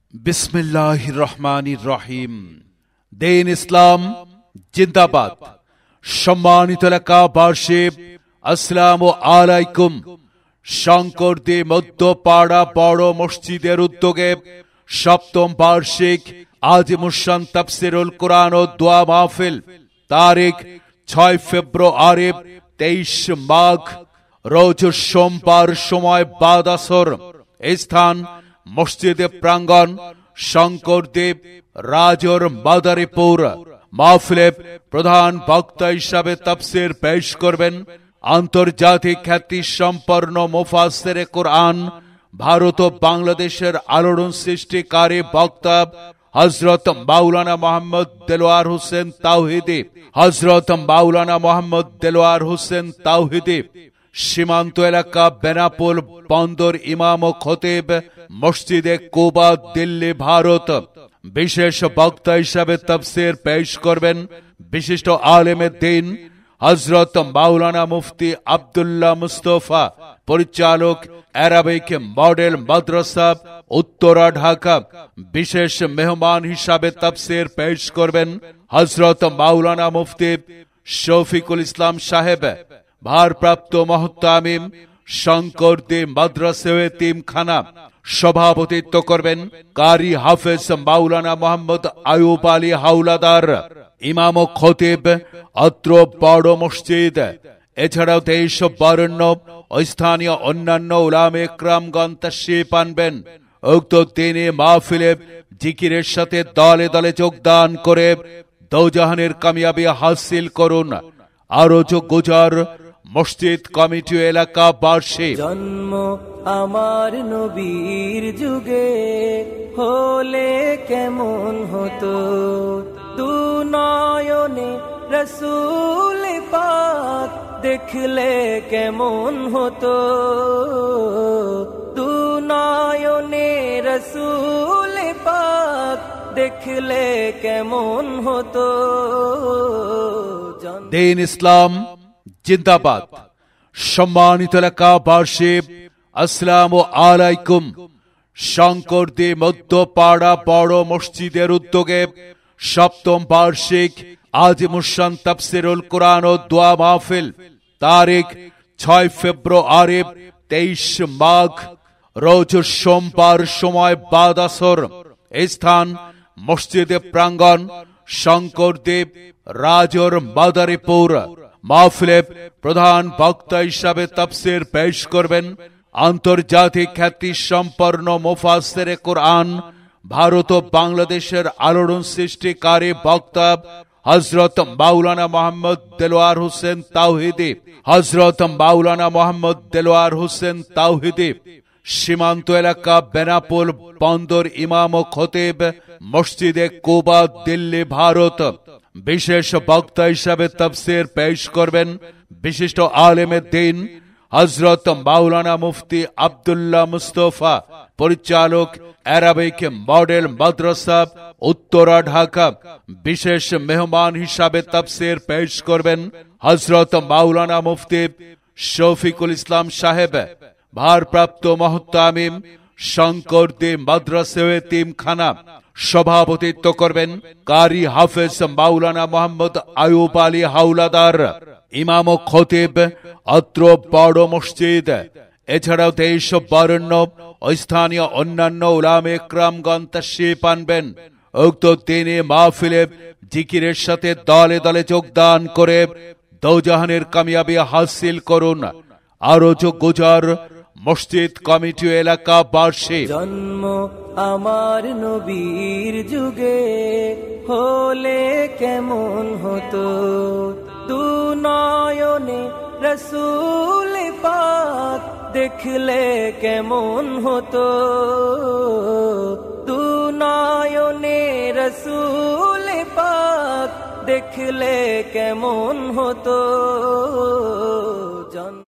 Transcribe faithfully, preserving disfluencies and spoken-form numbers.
বিসমিল্লাহির রহমানির রহিম। দিন ইসলাম জিন্দাবাদ। সম্মানিত এলাকাবাসী, আসসালামু আলাইকুম। শঙ্করদী মধ্যপাড়া বড় মসজিদের উদ্যোগে সপ্তম বার্ষিক আজিমুশান তাফসিরুল কোরআন ও দোয়া মাহফিল তারিখ ছয় ফেব্রুয়ারি তেইশ মাঘ রোজ সোমবার, সময় বাদ আসর, স্থান মসজিদে প্রাঙ্গণ, শঙ্করদী রাজর মাদারীপুর। মাহফিলে প্রধান বক্তা হিসাবে তাফসির পেশ করবেন আন্তর্জাতিক খ্যাতি সম্পন্ন মুফাসসিরে কোরআন, ভারত ও বাংলাদেশের আলোড়ন সৃষ্টিকারী বক্তা হযরত মাওলানা মোহাম্মদ দেলোয়ার হোসেন তাওহীদি। হযরত মাওলানা মোহাম্মদ দেলোয়ার হোসেন তাওহীদি সীমান্ত এলাকা বেনাপোল বন্দর ইমাম ও খতিব, মসজিদে কুবা, দিল্লি, ভারত। বিশেষ বক্তা হিসাবে তাফসির পেশ করবেন বিশিষ্ট আলেমে দ্বীন হযরত মাওলানা মুফতি আব্দুল্লাহ মুস্তফা, পরিচালক আরাবিক মডেল মাদ্রাসা, উত্তরা, ঢাকা। বিশেষ মেহমান হিসাবে তাফসির পেশ করবেন হযরত মাওলানা মুফতি শফিকুল ইসলাম সাহেব, ভারপ্রাপ্ত মুহতামিম, শঙ্করদী মাদ্রাসা এতিমখানা। সভাপতিত্ব করবেন কারি হাফেজ মাওলানা মোহাম্মদ আয়ুব আলী হাওলাদার, ইমাম ও খতিব অত্র বড় মসজিদ। এছাড়াও দেশ বরেণ্য ও স্থানীয় অন্যান্য উলামা ইকরামগণ তাশরীফ আনবেন। উক্ত দিনে মাহফিলে জিকিরের সাথে দলে দলে যোগদান করে দোজাহানের কামিয়াবি হাসিল করুন। আরো যোগ গুজার মসজিদ কমিটি এলাকাবাসী। জন্ম আমার নবীর যুগে হলে কেমন হতো, দু নয়নে রসূল পাক দেখলে কেমন হতো, দু নয়নে রসূল পাক দেখলে কেমন হতো। দিন ইসলাম জিন্দাবাদ। সম্মানিত এলাকাবাসী, আসসালামু আলাইকুম। শঙ্করদী মধ্যপাড়া বড় মসজিদের উদ্যোগে সপ্তম বার্ষিক আজিমুশান তাফসিরুল কোরআন ও দোয়া মাহফিল তারিখ ছয় ফেব্রুয়ারি তেইশ মাঘ রোজ সোমবার, সময় বাদ আসর, স্থান মসজিদে প্রাঙ্গণ, শঙ্করদী রাজর মাদারীপুর। মাহফিলে প্রধান বক্তা হিসাবে তাফসির পেশ করবেন আন্তর্জাতিক খ্যাতি সম্পন্ন মুফাসসিরে কোরআন, ভারত ও বাংলাদেশের আলোড়ন সৃষ্টিকারী বক্তা হযরত মাওলানা মোহাম্মদ দেলোয়ার হোসেন তাওহীদি। হযরত মাওলানা মোহাম্মদ দেলোয়ার হোসেন তাওহীদি সীমান্ত এলাকা বেনাপোল বন্দর ইমাম ও খতিব, মসজিদে কুবা, দিল্লি, ভারত। বিশেষ বক্তা হিসাবে তাফসির পেশ করবেন বিশিষ্ট আলেমে দ্বীন হযরত মাওলানা মুফতি আব্দুল্লাহ মুস্তফা, পরিচালক আরাবিক মডেল মাদ্রাসা, উত্তরা, ঢাকা। বিশেষ মেহমান হিসাবে তাফসির পেশ করবেন হযরত মাওলানা মুফতি শফিকুল ইসলাম সাহেব, ভারপ্রাপ্ত মুহতামিম, শঙ্করদী মাদ্রাসা এতিমখানা। সভাপতিত্ব করবেন কারি হাফেজ মাওলানা মোহাম্মদ আয়ুব আলী হাওলাদার, ইমাম ও খতিব অত্র বড় মসজিদ। এছাড়াও দেশ বরেণ্য ও স্থানীয় অন্যান্য উলামা ইকরামগণ তাশরীফ আনবেন। উক্ত দিনে মাহফিলে জিকিরের সাথে দলে দলে যোগদান করে দোজাহানের কামিয়াবি হাসিল করুন। আরো যোগ গুজার মসজিদ কমিটি এলাকাবাসী। জন্ম আমার নবীর যুগে হলে কেমন হতো, দু নয়নে রসূল পাক দেখলে কেমন হতো, দু নয়নে রসূল পাক দেখলে কেমন হতো।